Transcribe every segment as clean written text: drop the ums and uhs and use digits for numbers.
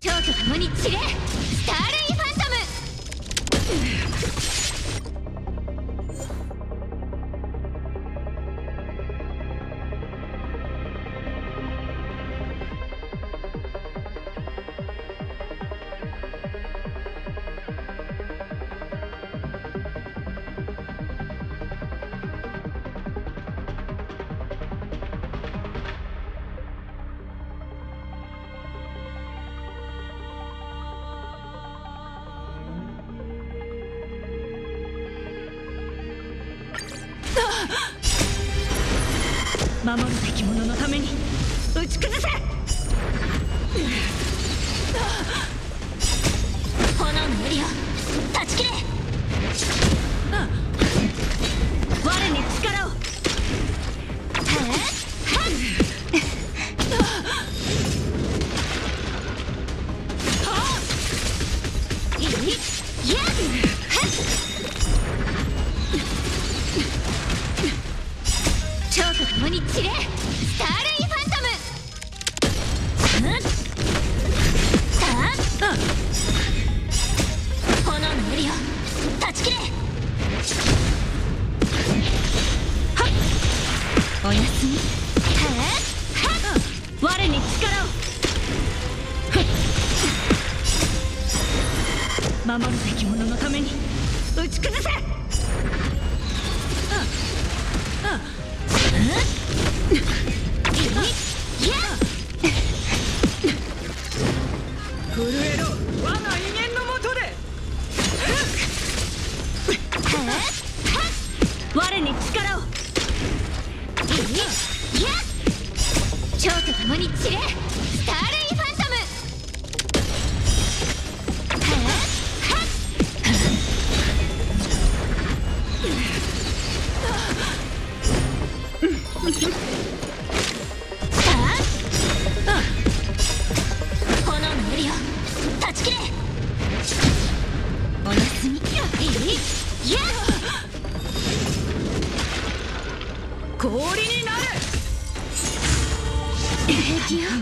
蝶と共に散れ、スターレイファントム。守るべき者のために打ち崩せ。炎のエリア断ち切れ。我に力を。蝶と共に散れ、スターレイファントム。炎のエリア断ち切れ。おやすみ。我に力を。守るべき者のために打ち崩せ。 震えろ我が威厳のもとで。 我に力を。蝶と共に散れ、スターレイファントム。炎のエリア断ち切れ。おやすみ。 氷になる。 平気よ。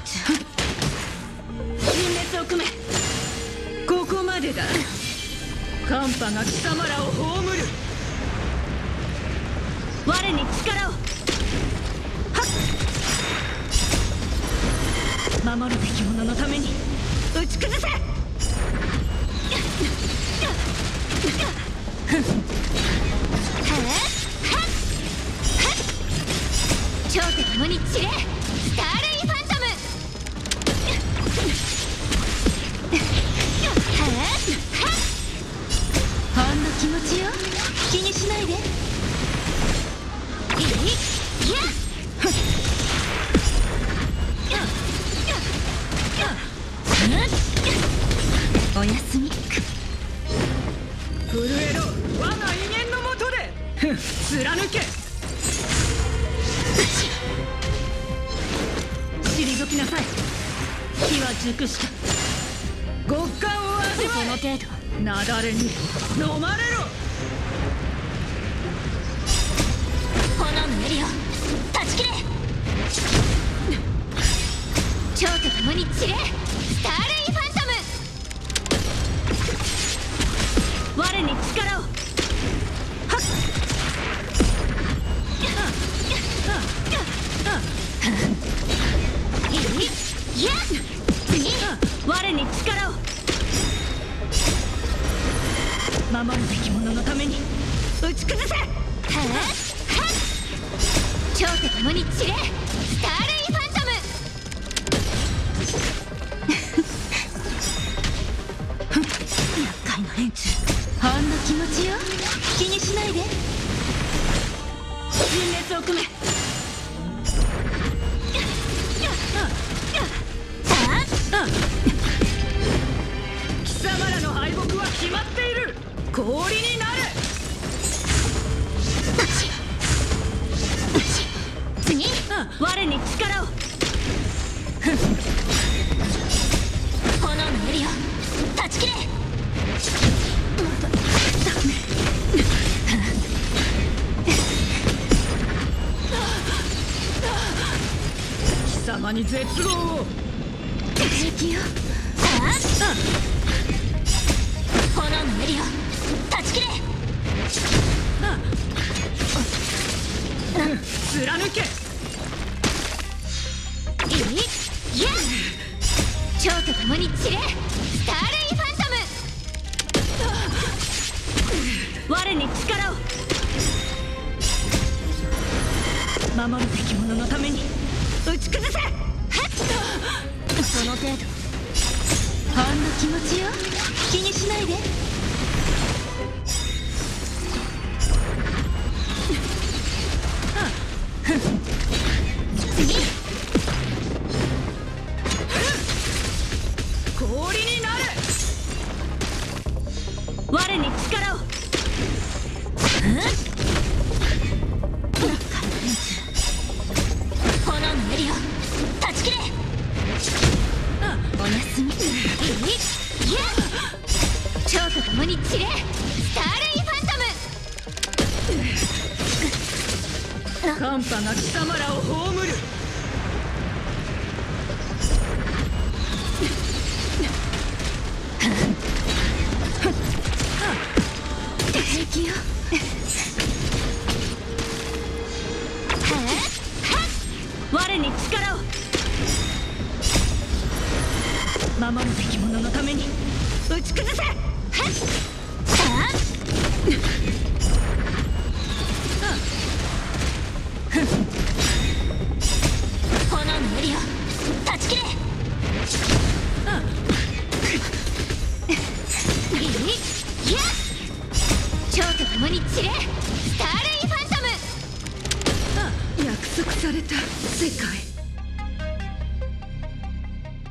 陣列を組め。ここまでだ。寒波が貴様らを葬る。 我に力を。守るべき者のために打ち崩せ。蝶と共に散れ、スターレイファントム。ほんの気持ちよ、気にしないで。おやすみ。 震えろ我が威厳のもとで。貫け。退きなさい。火は熟した。極寒を味わえ。 その程度。 雪崩に飲まれろ。 炎のエリア断ち切れ。蝶と共に散れ、スターレイファントム。我に力を。我に力を。守るべき者のために打ち崩せ。蝶と共に散れ、スターレイファントム。厄介な連中。ほんの気持ちよ、気にしないで。 陣列を組め。貴様らの敗北は決まっている。氷になる。 次、我に力を。炎のエリア断ち切れ。 貴様に絶望を。 敵よ。 抜け。 いや蝶と共に散れスターレイファントム。我に力を。守るべき者のために打ち崩せ。その程度。ほんの気持ちよ、気にしないで。次氷になる。 我に力を。炎のエリオ断ち切れ。おやすみ。いや蝶と共に散れスターレイファントム。 寒波が貴様らを葬る。 平気よ。我に力を。守るべき者のために打ち崩せ。炎のエリオ断ち切れ。いや蝶と共に散れスターレイファントム。 約束された世界。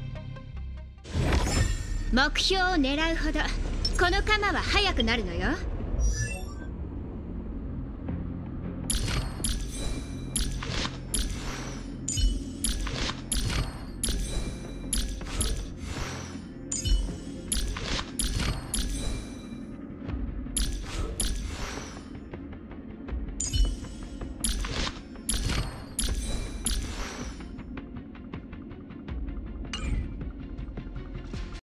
目標を狙うほどこの鎌は速くなるのよ。